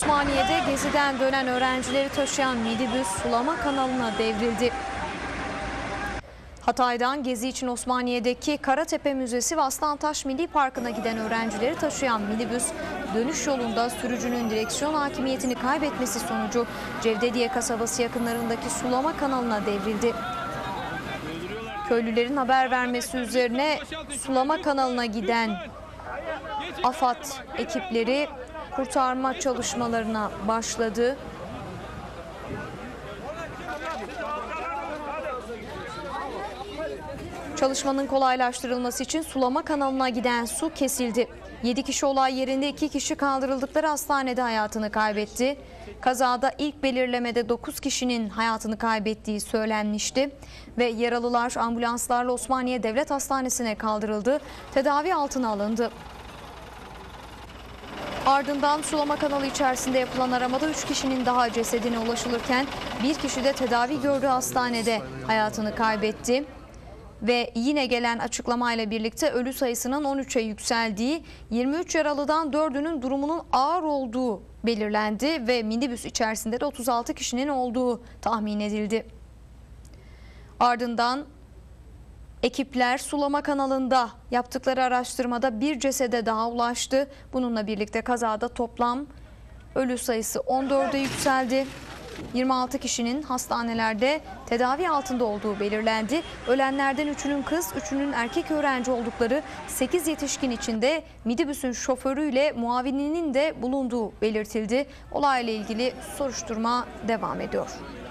Osmaniye'de geziden dönen öğrencileri taşıyan minibüs sulama kanalına devrildi. Hatay'dan gezi için Osmaniye'deki Karatepe Müzesi ve Aslantaş Milli Parkı'na giden öğrencileri taşıyan minibüs dönüş yolunda sürücünün direksiyon hakimiyetini kaybetmesi sonucu Cevdediye kasabası yakınlarındaki sulama kanalına devrildi. Köylülerin haber vermesi üzerine sulama kanalına giden AFAD ekipleri kurtarma çalışmalarına başladı. Çalışmanın kolaylaştırılması için sulama kanalına giden su kesildi. 7 kişi olay yerinde, 2 kişi kaldırıldıkları hastanede hayatını kaybetti. Kazada ilk belirlemede 9 kişinin hayatını kaybettiği söylenmişti ve yaralılar ambulanslarla Osmaniye Devlet Hastanesi'ne kaldırıldı, tedavi altına alındı. Ardından sulama kanalı içerisinde yapılan aramada 3 kişinin daha cesedine ulaşılırken bir kişi de tedavi gördüğü hastanede hayatını kaybetti. Ve yine gelen açıklamayla birlikte ölü sayısının 13'e yükseldiği, 23 yaralıdan 4'ünün durumunun ağır olduğu belirlendi ve minibüs içerisinde de 36 kişinin olduğu tahmin edildi. Ardından ekipler sulama kanalında yaptıkları araştırmada bir cesede daha ulaştı. Bununla birlikte kazada toplam ölü sayısı 14'e yükseldi. 26 kişinin hastanelerde tedavi altında olduğu belirlendi. Ölenlerden 3'ünün kız, 3'ünün erkek öğrenci oldukları, 8 yetişkin içinde minibüsün şoförüyle muavininin de bulunduğu belirtildi. Olayla ilgili soruşturma devam ediyor.